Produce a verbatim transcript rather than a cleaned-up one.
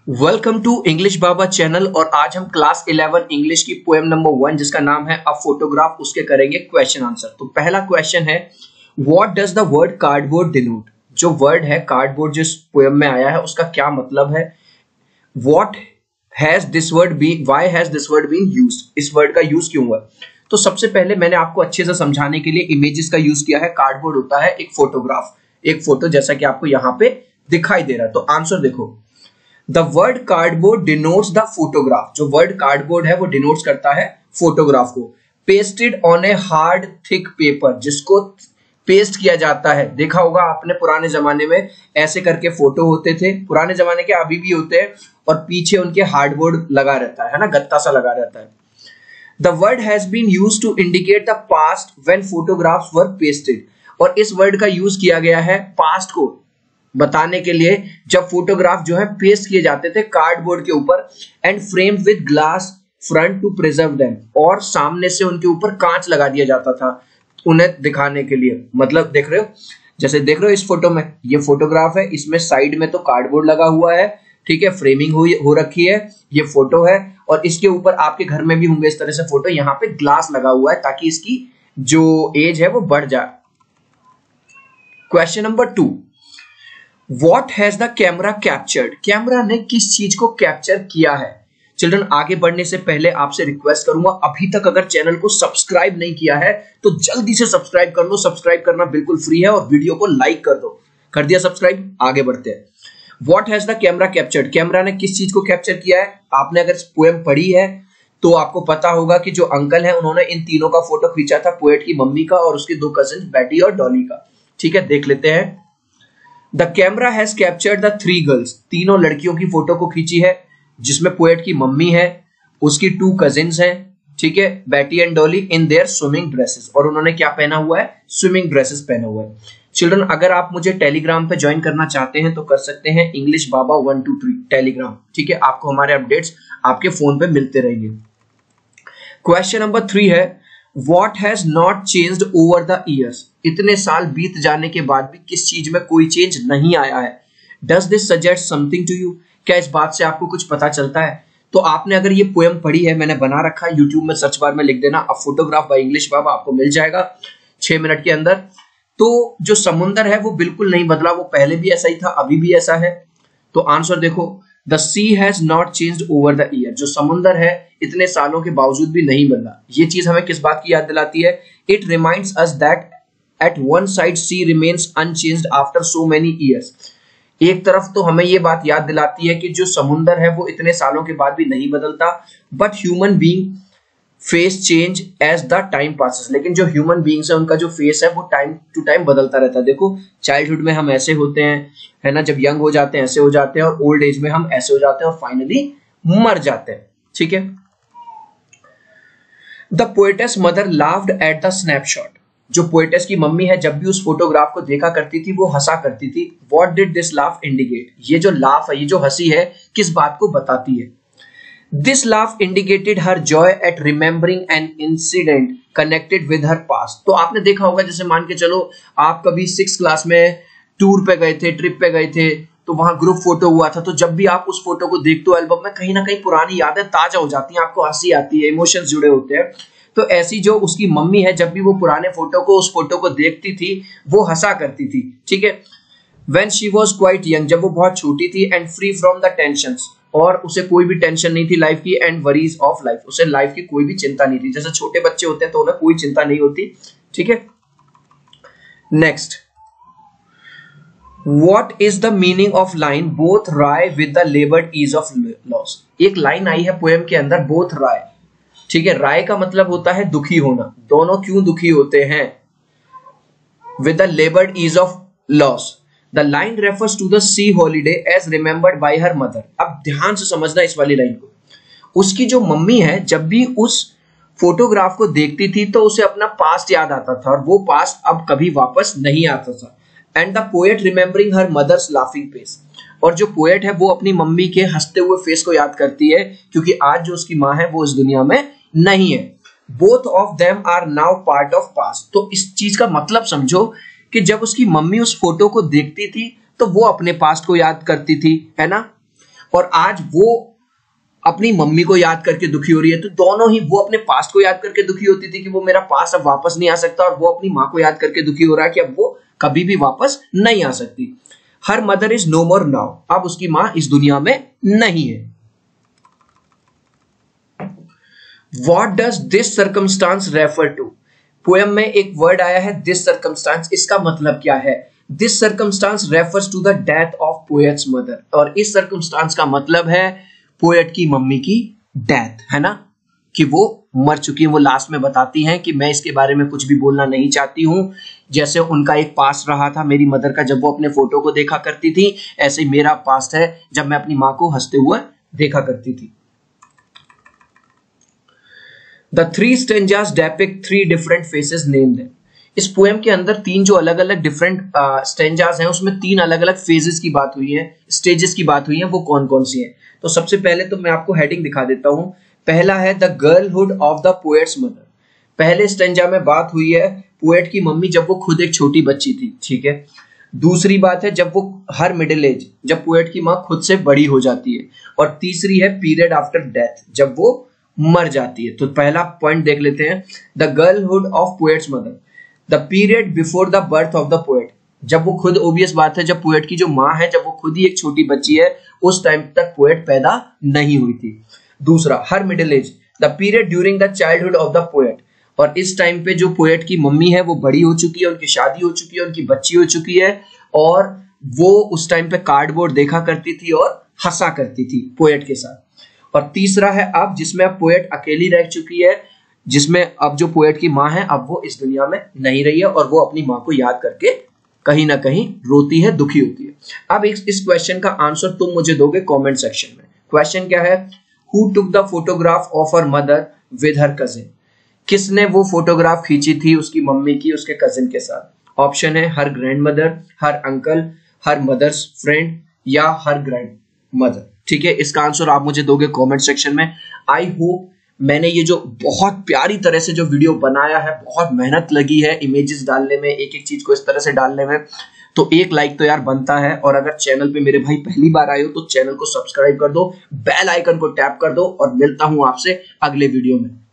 Welcome to English Baba channel. और आज हम क्लास इलेवन इंग्लिश की पोएम नंबर वन जिसका नाम है अ फोटोग्राफ उसके करेंगे क्वेश्चन आंसर। तो पहला क्वेश्चन है, what does the word cardboard denote. जो वर्ड है कार्डबोर्ड जिस पोएम में आया है उसका क्या मतलब है। What has this word been why has this word been used, इस वर्ड का यूज क्यों हुआ। तो सबसे पहले मैंने आपको अच्छे से समझाने के लिए इमेजेस का यूज किया है। कार्डबोर्ड होता है एक फोटोग्राफ, एक फोटो जैसा कि आपको यहाँ पे दिखाई दे रहा है। तो आंसर देखो, the word cardboard denotes the photograph. जो वर्ड कार्डबोर्ड है वो डिनोट्स करता है फोटोग्राफ को। Pasted on a hard thick paper, जिसको पेस्ट किया जाता है। देखा होगा आपने पुराने जमाने में ऐसे करके फोटो होते थे, पुराने जमाने के अभी भी होते हैं, और पीछे उनके हार्डबोर्ड लगा रहता है ना, गत्ता सा लगा रहता है। The word has been used to indicate the past when photographs were pasted. और इस वर्ड का यूज किया गया है पास्ट को बताने के लिए जब फोटोग्राफ जो है पेस्ट किए जाते थे कार्डबोर्ड के ऊपर, and framed with glass front to preserve them. और सामने से उनके ऊपर कांच लगा दिया जाता था उन्हें दिखाने के लिए। मतलब देख रहे हो, जैसे देख रहे हो इस फोटो में, ये फोटोग्राफ है, इसमें साइड में तो कार्डबोर्ड लगा हुआ है, ठीक है, फ्रेमिंग हुई हो रखी है, ये फोटो है, और इसके ऊपर आपके घर में भी होंगे इस तरह से फोटो, यहाँ पे ग्लास लगा हुआ है ताकि इसकी जो एज है वो बढ़ जाए। Question number two, What has the camera captured? Camera ने किस चीज को कैप्चर किया है। चिल्ड्रन, आगे बढ़ने से पहले आपसे रिक्वेस्ट करूंगा, अभी तक अगर चैनल को सब्सक्राइब नहीं किया है तो जल्दी से सब्सक्राइब कर लो। सब्सक्राइब करना बिल्कुल फ्री है, और वीडियो को लाइक कर दो। कर दिया सब्सक्राइब, आगे बढ़ते हैं। What has the camera captured? Camera ने किस चीज को कैप्चर किया है। आपने अगर पोएम पढ़ी है तो आपको पता होगा कि जो अंकल है उन्होंने इन तीनों का फोटो खींचा था, पोएट की मम्मी का और उसकी दो कजिन बैटी और डॉली का। ठीक है, देख लेते हैं। The camera has captured the three girls. तीनों लड़कियों की फोटो को खींची है, जिसमें पोएट की मम्मी है, उसकी टू कजिन्स हैं, ठीक है, Betty and Dolly, in their swimming dresses. और उन्होंने क्या पहना हुआ है, स्विमिंग ड्रेसेस पहना हुआ है। चिल्ड्रन, अगर आप मुझे टेलीग्राम पे ज्वाइन करना चाहते हैं तो कर सकते हैं, English Baba one two three Telegram, ठीक है। आपको हमारे अपडेट्स आपके फोन पे मिलते रहेंगे। क्वेश्चन नंबर थ्री है, What has not changed over the years? इतने साल बीत जाने के बाद भी किस चीज में कोई चेंज नहीं आया है। Does this suggest something to you? क्या इस बात से आपको कुछ पता चलता है। तो आपने अगर ये पोएम पढ़ी है, मैंने बना रखा है, यूट्यूब में सर्च बार में लिख देना a photograph by English Baba, आपको मिल जाएगा छह मिनट के अंदर। तो जो समुंदर है वो बिल्कुल नहीं बदला, वो पहले भी ऐसा ही था, अभी भी ऐसा है। तो आंसर देखो, the sea has not changed over the year. जो समुंदर है इतने सालों के बावजूद भी नहीं बदला। ये चीज हमें किस बात की याद दिलाती है। It reminds us that at one side sea remains unchanged after so many years. एक तरफ तो हमें ये बात याद दिलाती है कि जो समुंदर है वो इतने सालों के बाद भी नहीं बदलता, but human being face change as the time passes. लेकिन जो ह्यूमन बीइंग्स है उनका जो फेस है वो टाइम टू टाइम बदलता रहता है। देखो, चाइल्डहुड में हम ऐसे होते हैं, है ना, जब यंग हो जाते हैं ऐसे हो जाते हैं, और ओल्ड एज में हम ऐसे हो जाते हैं, और फाइनली मर जाते हैं। ठीक है। The poetess mother laughed at the snapshot. जो पोएटेस की मम्मी है जब भी उस फोटोग्राफ को देखा करती थी वो हंसा करती थी। What did this laugh indicate. ये जो लाफ है, ये जो हंसी है, किस बात को बताती है। This laugh indicated her joy at remembering an incident connected with her past। तो आपने देखा होगा, जैसे मान के चलो आप कभी सिक्स क्लास में टूर पे गए थे, ट्रिप पे गए थे, तो वहां ग्रुप फोटो हुआ था। तो जब भी आप उस फोटो को देखते हो एल्बम में, कहीं ना कहीं पुरानी यादें ताजा हो जाती हैं, आपको हंसी आती है, इमोशंस जुड़े होते हैं। तो ऐसी जो उसकी मम्मी है, जब भी वो पुराने फोटो को उस फोटो को देखती थी वो हंसा करती थी। ठीक है। When she was quite young, जब वो बहुत छोटी थी, and free from the tensions, और उसे कोई भी टेंशन नहीं थी लाइफ की, एंड वरीज ऑफ लाइफ, उसे लाइफ की कोई भी चिंता नहीं थी। जैसे छोटे बच्चे होते हैं तो उन्हें कोई चिंता नहीं होती। ठीक है। Next, what is the meaning of line both wry with the laboured ease of loss. एक लाइन आई है पोएम के अंदर, बोथ राय। ठीक है, राय का मतलब होता है दुखी होना। दोनों क्यों दुखी होते हैं। With the laboured ease of loss. The line refers to the sea holiday as remembered by her mother। अब ध्यान से समझना इस वाली लाइन को। उसकी जो मम्मी है जब भी उस फोटोग्राफ को देखती थी तो उसे अपना पास्ट याद आता था, और वो पास्ट अब कभी वापस नहीं आता था। And the poet remembering her mother's laughing face. और जो पोएट है वो अपनी मम्मी के हंसते हुए फेस को याद करती है, क्योंकि आज जो उसकी माँ है वो इस दुनिया में नहीं है। Both of them are now part of past. तो इस चीज का मतलब समझो कि जब उसकी मम्मी उस फोटो को देखती थी तो वो अपने पास्ट को याद करती थी, है ना, और आज वो अपनी मम्मी को याद करके दुखी हो रही है। तो दोनों ही, वो अपने पास्ट को याद करके दुखी होती थी कि वो मेरा पास्ट अब वापस नहीं आ सकता, और वो अपनी माँ को याद करके दुखी हो रहा है कि अब वो कभी भी वापस नहीं आ सकती। Her mother is no more now, अब उसकी माँ इस दुनिया में नहीं है। What does this circumstance refer to? Poem में एक वर्ड आया है this circumstance, इसका मतलब क्या है? This circumstance refers to the death of poet's mother, और इस circumstance का मतलब है पोएट की मम्मी की डेथ, है ना, कि वो मर चुकी है। वो लास्ट में बताती हैं कि मैं इसके बारे में कुछ भी बोलना नहीं चाहती हूँ। जैसे उनका एक पास्ट रहा था मेरी मदर का, जब वो अपने फोटो को देखा करती थी, ऐसे ही मेरा पास्ट है जब मैं अपनी माँ को हंसते हुए देखा करती थी। The three stanzas depict three different phases named है। इस पोएम के अंदर तीन जो अलग अलग डिफरेंट स्टेंजास हैं, उसमें तीन अलग अलग फेजेस की बात हुई है, स्टेजेस की बात हुई है। वो कौन कौन सी हैं? तो सबसे पहले तो मैं आपको हेडिंग दिखा देता हूं। पहला है the girlhood of the poet's mother. पहले स्टेंजा में बात हुई है पोएट की मम्मी जब वो खुद एक छोटी बच्ची थी, ठीक है। दूसरी बात है जब वो हर मिडिल एज, जब पोएट की माँ खुद से बड़ी हो जाती है। और तीसरी है पीरियड आफ्टर डेथ, जब वो मर जाती है। तो पहला पॉइंट देख लेते हैं, the girlhood of poet's mother, the period before the birth of the poet, जब वो खुद, ओबियस बात है, जब पोएट की जो माँ है, जब वो खुद ही एक छोटी बच्ची है, उस टाइम तक पोएट पैदा नहीं हुई थी। दूसरा, her middle age, the period during the childhood of the poet, और इस टाइम पे जो पोएट की मम्मी है वो बड़ी हो चुकी है, उनकी शादी हो चुकी है, उनकी बच्ची हो चुकी है, और वो उस टाइम पे कार्डबोर्ड देखा करती थी और हंसा करती थी पोएट के साथ। और तीसरा है अब, जिसमें अब पोएट अकेली रह चुकी है, जिसमें अब जो पोएट की माँ है अब वो इस दुनिया में नहीं रही है, और वो अपनी माँ को याद करके कहीं ना कहीं रोती है, दुखी होती है। अब इस इस क्वेश्चन का आंसर तुम मुझे दोगे कमेंट सेक्शन में। क्वेश्चन क्या है? Who took the photograph of her mother with her cousin, किसने वो फोटोग्राफ खींची थी उसकी मम्मी की उसके कजिन के साथ? ऑप्शन है her grand mother, her uncle, her mother's friend, या हर ग्रैंड मदर। ठीक है, इसका आंसर आप मुझे दोगे कमेंट सेक्शन में। आई होप मैंने ये जो बहुत प्यारी तरह से जो वीडियो बनाया है, बहुत मेहनत लगी है इमेजेस डालने में, एक एक चीज को इस तरह से डालने में, तो एक लाइक तो यार बनता है। और अगर चैनल पे मेरे भाई पहली बार आए हो तो चैनल को सब्सक्राइब कर दो, बेल आइकन को टैप कर दो, और मिलता हूं आपसे अगले वीडियो में।